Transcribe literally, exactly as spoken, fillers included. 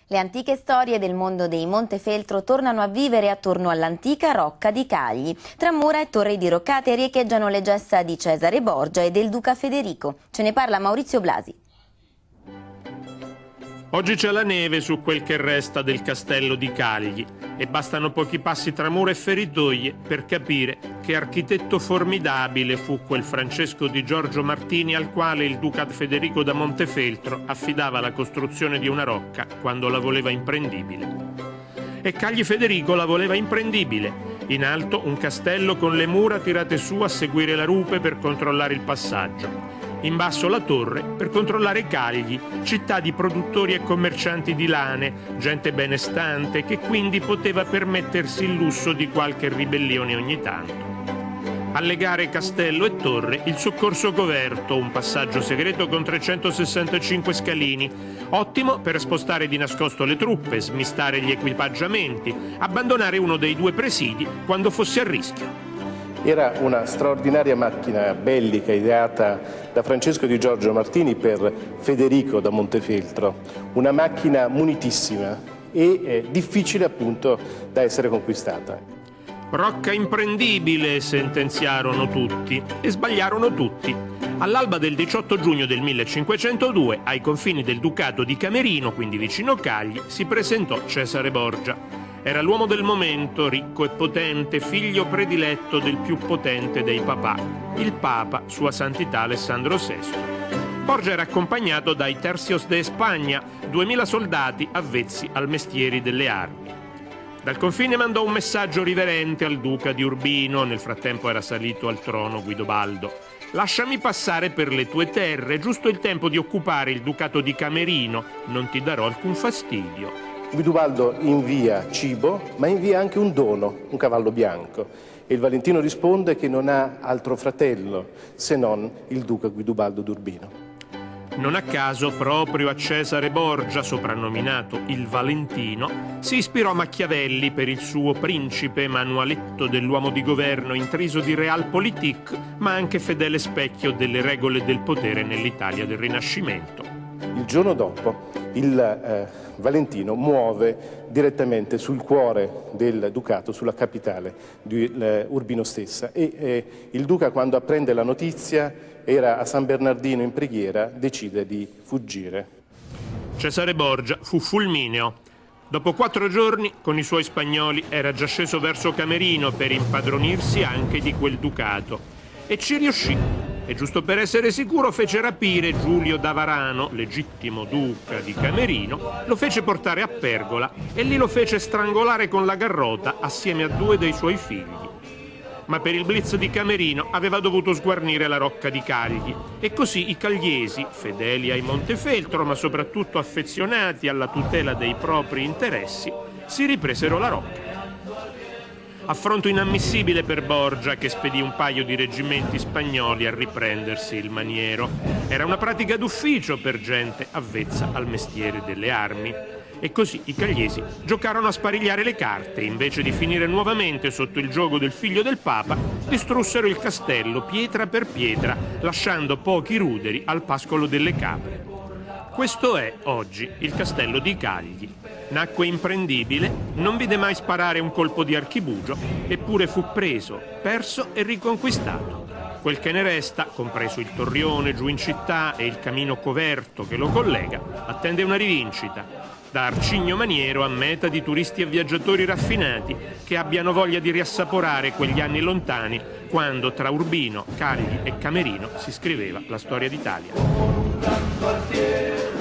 Le antiche storie del mondo dei Montefeltro tornano a vivere attorno all'antica Rocca di Cagli. Tra mura e torri diroccate riecheggiano le gesta di Cesare Borgia e del duca Federico. Ce ne parla Maurizio Blasi. Oggi c'è la neve su quel che resta del castello di Cagli e bastano pochi passi tra mura e feritoie per capire che architetto formidabile fu quel Francesco di Giorgio Martini al quale il duca Federico da Montefeltro affidava la costruzione di una rocca quando la voleva imprendibile. E Cagli Federico la voleva imprendibile, in alto un castello con le mura tirate su a seguire la rupe per controllare il passaggio. In basso la torre per controllare Cagli, città di produttori e commercianti di lane, gente benestante che quindi poteva permettersi il lusso di qualche ribellione ogni tanto. A legare castello e torre il soccorso coperto, un passaggio segreto con trecentosessantacinque scalini, ottimo per spostare di nascosto le truppe, smistare gli equipaggiamenti, abbandonare uno dei due presidi quando fosse a rischio. Era una straordinaria macchina bellica ideata da Francesco di Giorgio Martini per Federico da Montefeltro, una macchina munitissima e eh, difficile appunto da essere conquistata. Rocca imprendibile, sentenziarono tutti, e sbagliarono tutti. All'alba del diciotto giugno del millecinquecentodue, ai confini del Ducato di Camerino, quindi vicino Cagli, si presentò Cesare Borgia. Era l'uomo del momento, ricco e potente, figlio prediletto del più potente dei papà, il Papa, Sua Santità Alessandro sesto. Borgia era accompagnato dai Tercios de Spagna, duemila soldati avvezzi al mestieri delle armi. Dal confine mandò un messaggio riverente al duca di Urbino, nel frattempo era salito al trono Guidobaldo. «Lasciami passare per le tue terre, giusto il tempo di occupare il Ducato di Camerino, non ti darò alcun fastidio». Guidobaldo invia cibo, ma invia anche un dono, un cavallo bianco. E il Valentino risponde che non ha altro fratello se non il duca Guidobaldo d'Urbino. Non a caso, proprio a Cesare Borgia, soprannominato il Valentino, si ispirò Machiavelli per il suo principe, manualetto dell'uomo di governo intriso di realpolitik, ma anche fedele specchio delle regole del potere nell'Italia del Rinascimento. Il giorno dopo il eh, Valentino muove direttamente sul cuore del ducato, sulla capitale di eh, Urbino stessa e eh, il duca, quando apprende la notizia, era a San Bernardino in preghiera, decide di fuggire. Cesare Borgia fu fulmineo. Dopo quattro giorni, con i suoi spagnoli, era già sceso verso Camerino per impadronirsi anche di quel ducato. E ci riuscì. E giusto per essere sicuro fece rapire Giulio da Varano, legittimo duca di Camerino, lo fece portare a Pergola e lì lo fece strangolare con la garrota assieme a due dei suoi figli. Ma per il blitz di Camerino aveva dovuto sguarnire la Rocca di Cagli e così i cagliesi, fedeli ai Montefeltro ma soprattutto affezionati alla tutela dei propri interessi, si ripresero la Rocca. Affronto inammissibile per Borgia, che spedì un paio di reggimenti spagnoli a riprendersi il maniero. Era una pratica d'ufficio per gente avvezza al mestiere delle armi. E così i cagliesi giocarono a sparigliare le carte. Invece di finire nuovamente sotto il giogo del figlio del Papa, distrussero il castello pietra per pietra, lasciando pochi ruderi al pascolo delle capre. Questo è, oggi, il castello di Cagli. Nacque imprendibile, non vide mai sparare un colpo di archibugio, eppure fu preso, perso e riconquistato. Quel che ne resta, compreso il torrione giù in città e il camino coverto che lo collega, attende una rivincita, da arcigno maniero a meta di turisti e viaggiatori raffinati che abbiano voglia di riassaporare quegli anni lontani, quando tra Urbino, Cagli e Camerino si scriveva la storia d'Italia.